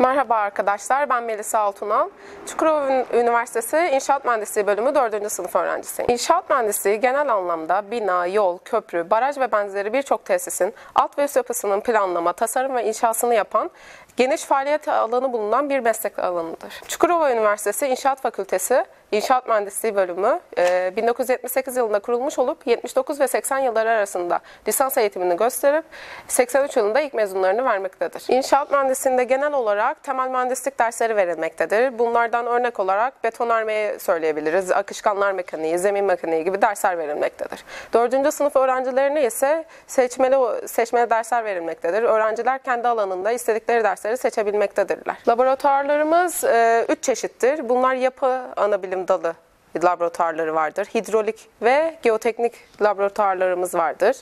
Merhaba arkadaşlar, ben Melisa Altunal. Çukurova Üniversitesi İnşaat Mühendisliği Bölümü 4. sınıf öğrencisiyim. İnşaat mühendisliği genel anlamda bina, yol, köprü, baraj ve benzeri birçok tesisin alt ve üst yapısının planlama, tasarım ve inşasını yapan geniş faaliyet alanı bulunan bir meslek alanıdır. Çukurova Üniversitesi İnşaat Fakültesi İnşaat Mühendisliği Bölümü 1978 yılında kurulmuş olup 79 ve 80 yılları arasında lisans eğitimini gösterip 83 yılında ilk mezunlarını vermektedir. İnşaat mühendisliğinde genel olarak temel mühendislik dersleri verilmektedir. Bunlardan örnek olarak betonarmeyi söyleyebiliriz, akışkanlar mekaniği, zemin mekaniği gibi dersler verilmektedir. 4. sınıf öğrencilerine ise seçmeli dersler verilmektedir. Öğrenciler kendi alanında istedikleri dersleri seçebilmektedirler. Laboratuvarlarımız 3 çeşittir. Bunlar yapı anabilim dalı laboratuvarları vardır. Hidrolik ve geoteknik laboratuvarlarımız vardır.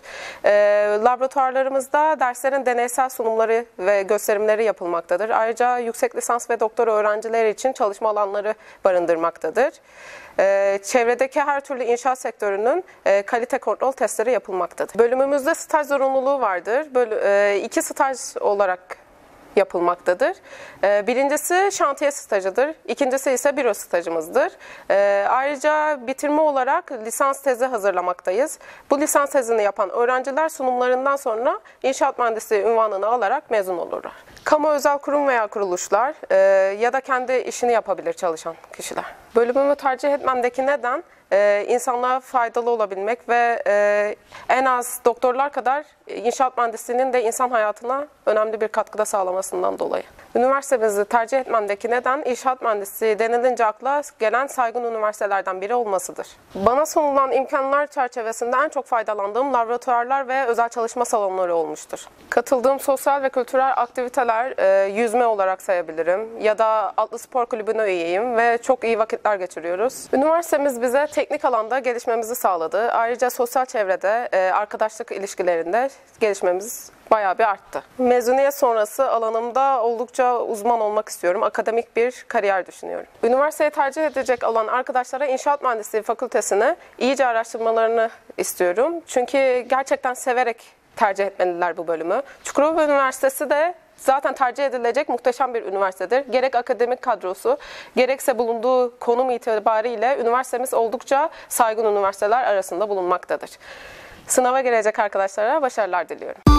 Laboratuvarlarımızda derslerin deneysel sunumları ve gösterimleri yapılmaktadır. Ayrıca yüksek lisans ve doktora öğrencileri için çalışma alanları barındırmaktadır. Çevredeki her türlü inşaat sektörünün kalite kontrol testleri yapılmaktadır. Bölümümüzde staj zorunluluğu vardır. 2 staj olarak yapılmaktadır. Birincisi şantiye stajıdır. İkincisi ise büro stajımızdır. Ayrıca bitirme olarak lisans tezi hazırlamaktayız. Bu lisans tezini yapan öğrenciler sunumlarından sonra inşaat mühendisliği unvanını alarak mezun olurlar. Kamu özel kurum veya kuruluşlar ya da kendi işini yapabilir çalışan kişiler. Bölümümü tercih etmemdeki neden insanlığa faydalı olabilmek ve en az doktorlar kadar inşaat mühendisliğinin de insan hayatına önemli bir katkıda sağlamasından dolayı. Üniversitemizi tercih etmemdeki neden inşaat mühendisliği denilince akla gelen saygın üniversitelerden biri olmasıdır. Bana sunulan imkanlar çerçevesinde en çok faydalandığım laboratuvarlar ve özel çalışma salonları olmuştur. Katıldığım sosyal ve kültürel aktiviteler yüzme olarak sayabilirim ya da atlı spor kulübüne üyeyim ve çok iyi vakitler geçiriyoruz. Üniversitemiz bize teknik alanda gelişmemizi sağladı. Ayrıca sosyal çevrede, arkadaşlık ilişkilerinde gelişmemiz bayağı bir arttı. Mezuniyet sonrası alanımda oldukça uzman olmak istiyorum. Akademik bir kariyer düşünüyorum. Üniversiteyi tercih edecek olan arkadaşlara İnşaat Mühendisliği Fakültesini iyice araştırmalarını istiyorum. Çünkü gerçekten severek tercih etmeliler bu bölümü. Çukurova Üniversitesi de zaten tercih edilecek muhteşem bir üniversitedir. Gerek akademik kadrosu, gerekse bulunduğu konum itibariyle üniversitemiz oldukça saygın üniversiteler arasında bulunmaktadır. Sınava girecek arkadaşlara başarılar diliyorum.